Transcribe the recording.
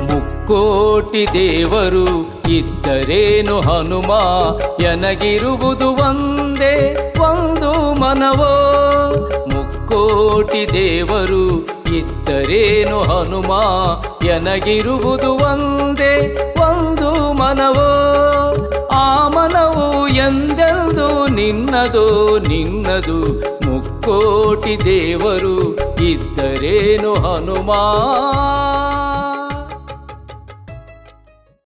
ಮುಕ್ಕೋಟಿ ದೇವರು ಇದ್ದರೇನು ಹನುಮ ಎನಗಿರುವುದು ಒಂದೇ ಒಂದು ಮನವೋ ಮುಕ್ಕೋಟಿ ದೇವರು ಇದ್ದರೇನು ಹನುಮ ಎನಗಿರುವುದು ಒಂದೇ ಒಂದು ಮನವೋ ಆ ಮನವು ಎಂದೆಂದು ನಿನ್ನದು ನಿನ್ನದು ಮುಕ್ಕೋಟಿ ದೇವರು ಇದ್ದರೇನು ಹನುಮ